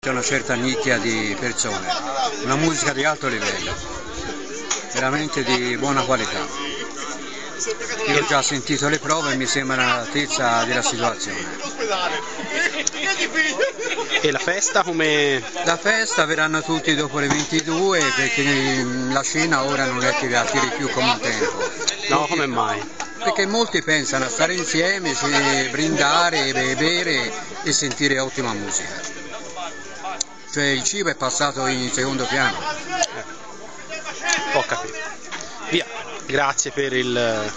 veramente una certa nicchia di persone, una musica di alto livello, veramente di buona qualità. Io ho già sentito le prove e mi sembra all'altezza della situazione. E la festa come? La festa verranno tutti dopo le 22 perché la cena ora non è che vi attiri più come un tempo. No, come mai? Perché molti pensano a stare insieme, brindare, bere e sentire ottima musica. Cioè il cibo è passato in secondo piano. Ho capito. Via, grazie per il